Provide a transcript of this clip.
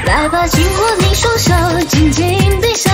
来吧，紧握你双手，紧紧闭上。